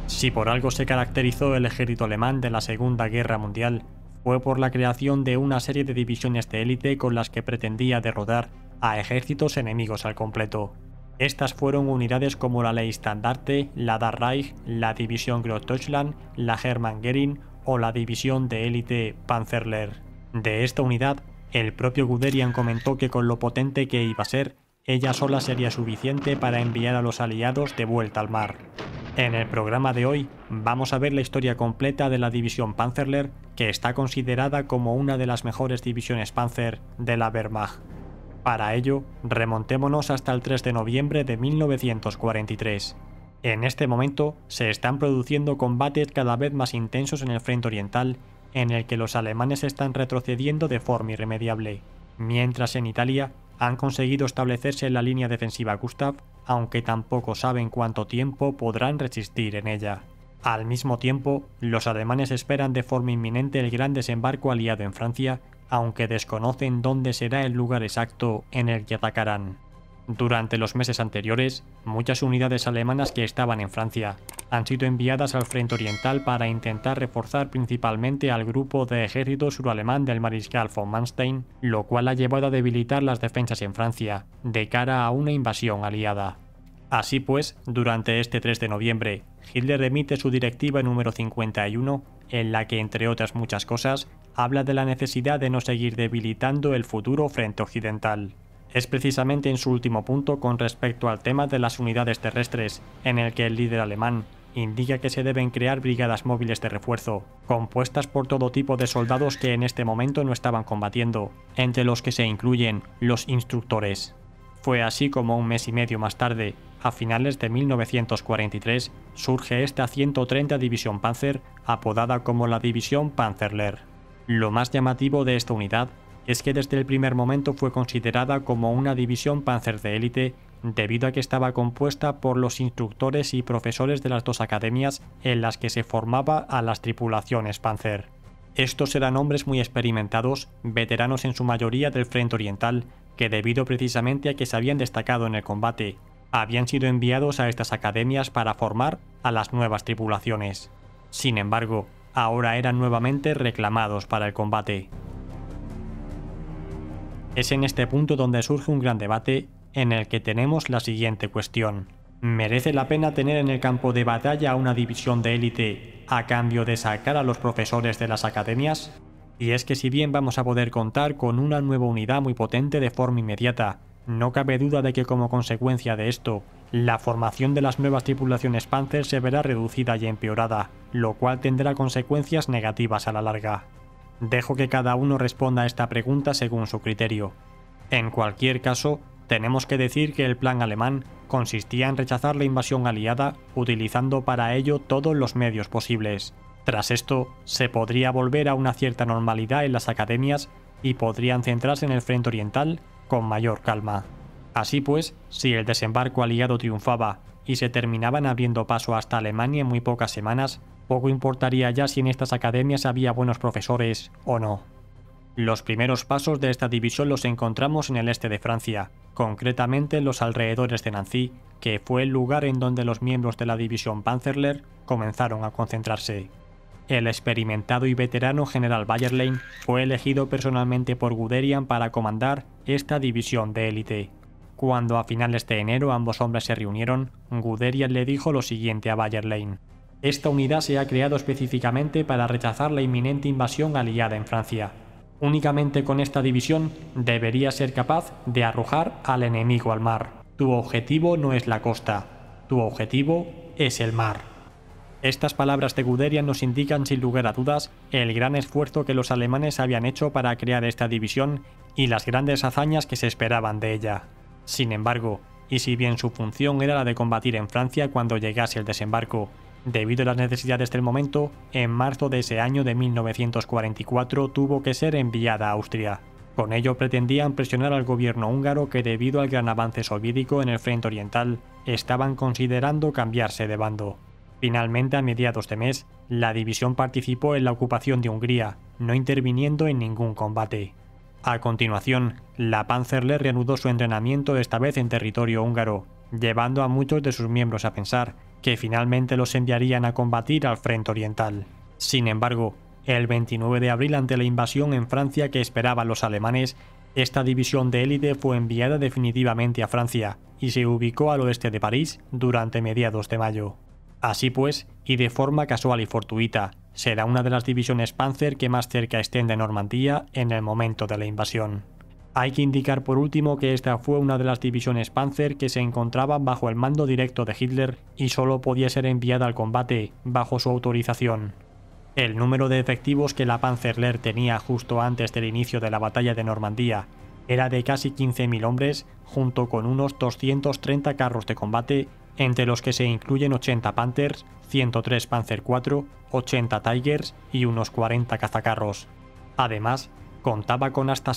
Si por algo se caracterizó el ejército alemán de la Segunda Guerra Mundial, fue por la creación de una serie de divisiones de élite con las que pretendía derrotar a ejércitos enemigos al completo. Estas fueron unidades como la Leibstandarte, la Das Reich, la División Großdeutschland, la Hermann Göring o la división de élite Panzerlehr. De esta unidad, el propio Guderian comentó que con lo potente que iba a ser, ella sola sería suficiente para enviar a los aliados de vuelta al mar. En el programa de hoy vamos a ver la historia completa de la división Panzerlehr, que está considerada como una de las mejores divisiones Panzer de la Wehrmacht. Para ello, remontémonos hasta el 3 de noviembre de 1943. En este momento se están produciendo combates cada vez más intensos en el frente oriental, en el que los alemanes están retrocediendo de forma irremediable, mientras en Italia han conseguido establecerse en la línea defensiva Gustav, aunque tampoco saben cuánto tiempo podrán resistir en ella. Al mismo tiempo, los alemanes esperan de forma inminente el gran desembarco aliado en Francia, aunque desconocen dónde será el lugar exacto en el que atacarán. Durante los meses anteriores, muchas unidades alemanas que estaban en Francia han sido enviadas al frente oriental para intentar reforzar principalmente al grupo de ejército suralemán del mariscal von Manstein, lo cual ha llevado a debilitar las defensas en Francia, de cara a una invasión aliada. Así pues, durante este 3 de noviembre, Hitler emite su directiva número 51, en la que, entre otras muchas cosas, habla de la necesidad de no seguir debilitando el futuro frente occidental. Es precisamente en su último punto con respecto al tema de las unidades terrestres, en el que el líder alemán indica que se deben crear brigadas móviles de refuerzo, compuestas por todo tipo de soldados que en este momento no estaban combatiendo, entre los que se incluyen los instructores. Fue así como un mes y medio más tarde, a finales de 1943, surge esta 130 División Panzer, apodada como la División Panzerlehr. Lo más llamativo de esta unidad es que desde el primer momento fue considerada como una división Panzer de élite debido a que estaba compuesta por los instructores y profesores de las dos academias en las que se formaba a las tripulaciones Panzer. Estos eran hombres muy experimentados, veteranos en su mayoría del frente oriental, que debido precisamente a que se habían destacado en el combate, habían sido enviados a estas academias para formar a las nuevas tripulaciones. Sin embargo, ahora eran nuevamente reclamados para el combate. Es en este punto donde surge un gran debate en el que tenemos la siguiente cuestión. ¿Merece la pena tener en el campo de batalla a una división de élite a cambio de sacar a los profesores de las academias? Y es que si bien vamos a poder contar con una nueva unidad muy potente de forma inmediata, no cabe duda de que como consecuencia de esto, la formación de las nuevas tripulaciones Panzer se verá reducida y empeorada, lo cual tendrá consecuencias negativas a la larga. Dejo que cada uno responda a esta pregunta según su criterio. En cualquier caso, tenemos que decir que el plan alemán consistía en rechazar la invasión aliada utilizando para ello todos los medios posibles. Tras esto, se podría volver a una cierta normalidad en las academias y podrían centrarse en el frente oriental con mayor calma. Así pues, si el desembarco aliado triunfaba y se terminaban abriendo paso hasta Alemania en muy pocas semanas, poco importaría ya si en estas academias había buenos profesores o no. Los primeros pasos de esta división los encontramos en el este de Francia, concretamente en los alrededores de Nancy, que fue el lugar en donde los miembros de la división Panzerlehr comenzaron a concentrarse. El experimentado y veterano general Bayerlein fue elegido personalmente por Guderian para comandar esta división de élite. Cuando a finales de enero ambos hombres se reunieron, Guderian le dijo lo siguiente a Bayerlein: «Esta unidad se ha creado específicamente para rechazar la inminente invasión aliada en Francia. Únicamente con esta división deberías ser capaz de arrojar al enemigo al mar. Tu objetivo no es la costa, tu objetivo es el mar». Estas palabras de Guderian nos indican sin lugar a dudas el gran esfuerzo que los alemanes habían hecho para crear esta división y las grandes hazañas que se esperaban de ella. Sin embargo, y si bien su función era la de combatir en Francia cuando llegase el desembarco, debido a las necesidades del momento, en marzo de ese año de 1944 tuvo que ser enviada a Austria. Con ello pretendían presionar al gobierno húngaro que, debido al gran avance soviético en el frente oriental, estaban considerando cambiarse de bando. Finalmente, a mediados de mes, la división participó en la ocupación de Hungría, no interviniendo en ningún combate. A continuación, la Panzerlehr reanudó su entrenamiento esta vez en territorio húngaro, llevando a muchos de sus miembros a pensar que finalmente los enviarían a combatir al frente oriental. Sin embargo, el 29 de abril, ante la invasión en Francia que esperaban los alemanes, esta división de élite fue enviada definitivamente a Francia y se ubicó al oeste de París durante mediados de mayo. Así pues, y de forma casual y fortuita, será una de las divisiones Panzer que más cerca estén de Normandía en el momento de la invasión. Hay que indicar por último que esta fue una de las divisiones Panzer que se encontraban bajo el mando directo de Hitler y solo podía ser enviada al combate bajo su autorización. El número de efectivos que la Panzerlehr tenía justo antes del inicio de la batalla de Normandía era de casi 15.000 hombres, junto con unos 230 carros de combate, entre los que se incluyen 80 Panthers, 103 Panzer IV, 80 Tigers y unos 40 cazacarros. Además, contaba con hasta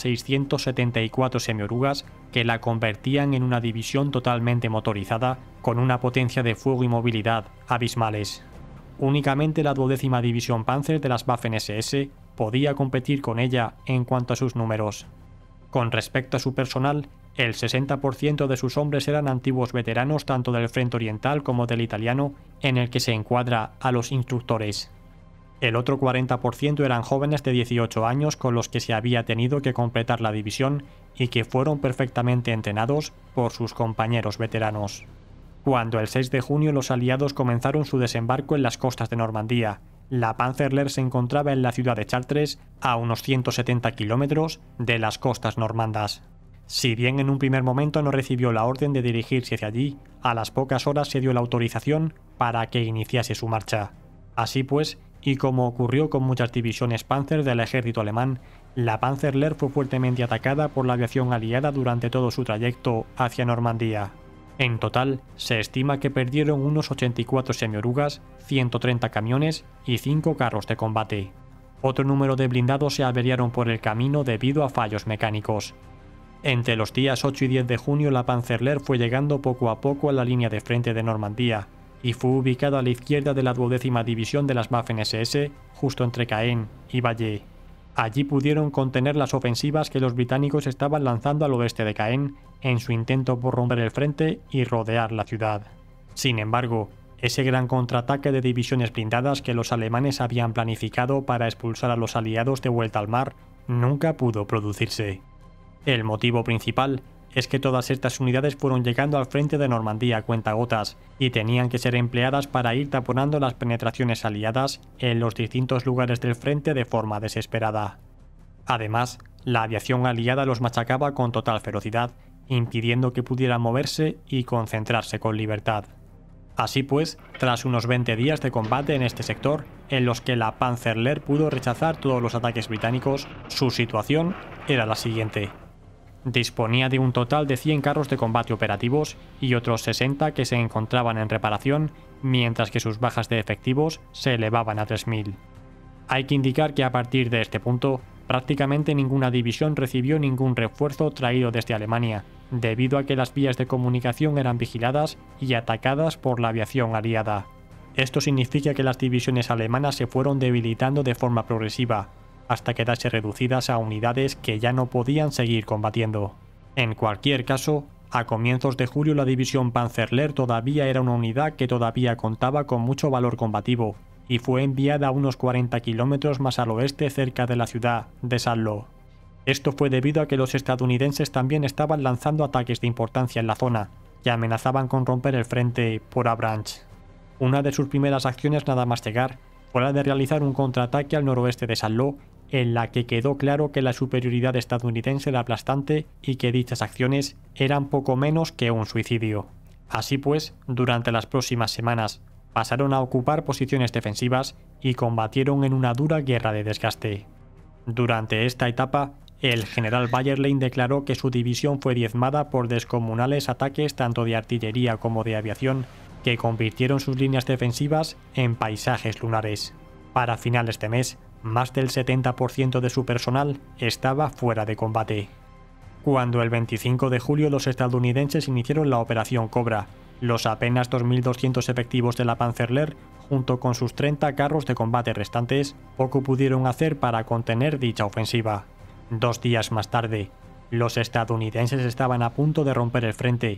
674 semiorugas que la convertían en una división totalmente motorizada con una potencia de fuego y movilidad abismales. Únicamente la 12ª División Panzer de las Waffen-SS podía competir con ella en cuanto a sus números. Con respecto a su personal, el 60% de sus hombres eran antiguos veteranos tanto del frente oriental como del italiano, en el que se encuadra a los instructores. El otro 40% eran jóvenes de 18 años con los que se había tenido que completar la división y que fueron perfectamente entrenados por sus compañeros veteranos. Cuando el 6 de junio los aliados comenzaron su desembarco en las costas de Normandía, la Panzerlehr se encontraba en la ciudad de Chartres, a unos 170 kilómetros de las costas normandas. Si bien en un primer momento no recibió la orden de dirigirse hacia allí, a las pocas horas se dio la autorización para que iniciase su marcha. Así pues, y como ocurrió con muchas divisiones Panzer del ejército alemán, la Panzerlehr fue fuertemente atacada por la aviación aliada durante todo su trayecto hacia Normandía. En total, se estima que perdieron unos 84 semiorugas, 130 camiones y 5 carros de combate. Otro número de blindados se averiaron por el camino debido a fallos mecánicos. Entre los días 8 y 10 de junio la Panzerlehr fue llegando poco a poco a la línea de frente de Normandía y fue ubicada a la izquierda de la 12ª División de las Waffen-SS, justo entre Caen y Valle. Allí pudieron contener las ofensivas que los británicos estaban lanzando al oeste de Caen en su intento por romper el frente y rodear la ciudad. Sin embargo, ese gran contraataque de divisiones blindadas que los alemanes habían planificado para expulsar a los aliados de vuelta al mar nunca pudo producirse. El motivo principal es que todas estas unidades fueron llegando al frente de Normandía a cuentagotas y tenían que ser empleadas para ir taponando las penetraciones aliadas en los distintos lugares del frente de forma desesperada. Además, la aviación aliada los machacaba con total ferocidad, impidiendo que pudieran moverse y concentrarse con libertad. Así pues, tras unos 20 días de combate en este sector, en los que la Panzerlehr pudo rechazar todos los ataques británicos, su situación era la siguiente. Disponía de un total de 100 carros de combate operativos y otros 60 que se encontraban en reparación, mientras que sus bajas de efectivos se elevaban a 3.000. Hay que indicar que a partir de este punto, prácticamente ninguna división recibió ningún refuerzo traído desde Alemania, debido a que las vías de comunicación eran vigiladas y atacadas por la aviación aliada. Esto significa que las divisiones alemanas se fueron debilitando de forma progresiva, hasta quedarse reducidas a unidades que ya no podían seguir combatiendo. En cualquier caso, a comienzos de julio la división Panzerlehr todavía era una unidad que todavía contaba con mucho valor combativo, y fue enviada a unos 40 kilómetros más al oeste cerca de la ciudad de Saarloup. Esto fue debido a que los estadounidenses también estaban lanzando ataques de importancia en la zona, que amenazaban con romper el frente por Avranches. Una de sus primeras acciones nada más llegar fue la de realizar un contraataque al noroeste de Saarloup, en la que quedó claro que la superioridad estadounidense era aplastante y que dichas acciones eran poco menos que un suicidio. Así pues, durante las próximas semanas, pasaron a ocupar posiciones defensivas y combatieron en una dura guerra de desgaste. Durante esta etapa, el general Bayerlein declaró que su división fue diezmada por descomunales ataques tanto de artillería como de aviación que convirtieron sus líneas defensivas en paisajes lunares. Para finales de mes, más del 70% de su personal estaba fuera de combate. Cuando el 25 de julio los estadounidenses iniciaron la Operación Cobra, los apenas 2.200 efectivos de la Panzerlehr, junto con sus 30 carros de combate restantes, poco pudieron hacer para contener dicha ofensiva. 2 días más tarde, los estadounidenses estaban a punto de romper el frente,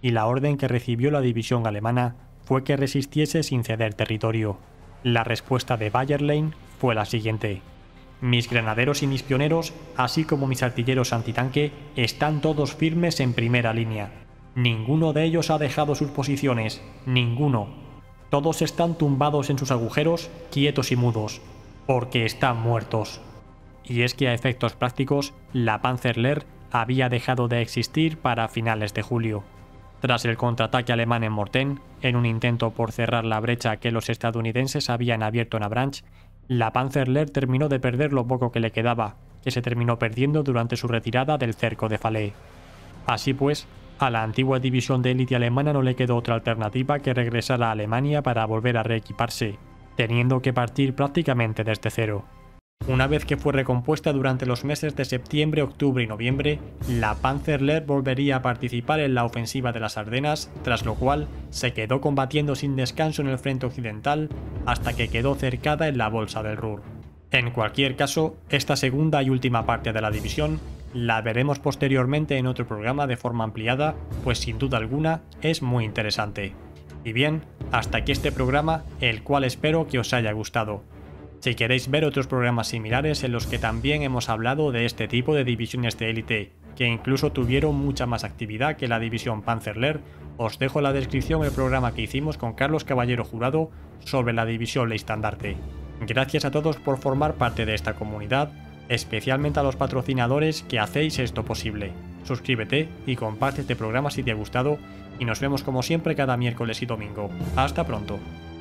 y la orden que recibió la división alemana fue que resistiese sin ceder territorio. La respuesta de Bayerlein fue la siguiente: mis granaderos y mis pioneros, así como mis artilleros antitanque, están todos firmes en primera línea. Ninguno de ellos ha dejado sus posiciones, ninguno. Todos están tumbados en sus agujeros, quietos y mudos, porque están muertos. Y es que a efectos prácticos, la Panzerlehr había dejado de existir para finales de julio. Tras el contraataque alemán en Mortain, en un intento por cerrar la brecha que los estadounidenses habían abierto en Avranches, la Panzerlehr terminó de perder lo poco que le quedaba, que se terminó perdiendo durante su retirada del cerco de Falaise. Así pues, a la antigua división de élite alemana no le quedó otra alternativa que regresar a Alemania para volver a reequiparse, teniendo que partir prácticamente desde cero. Una vez que fue recompuesta durante los meses de septiembre, octubre y noviembre, la Panzerlehr volvería a participar en la ofensiva de las Ardenas, tras lo cual se quedó combatiendo sin descanso en el frente occidental hasta que quedó cercada en la bolsa del Ruhr. En cualquier caso, esta segunda y última parte de la división la veremos posteriormente en otro programa de forma ampliada, pues sin duda alguna es muy interesante. Y bien, hasta aquí este programa, el cual espero que os haya gustado. Si queréis ver otros programas similares en los que también hemos hablado de este tipo de divisiones de élite, que incluso tuvieron mucha más actividad que la división Panzerlehr, os dejo en la descripción el programa que hicimos con Carlos Caballero Jurado sobre la división Leistandarte. Gracias a todos por formar parte de esta comunidad, especialmente a los patrocinadores que hacéis esto posible. Suscríbete y comparte este programa si te ha gustado, y nos vemos como siempre cada miércoles y domingo. Hasta pronto.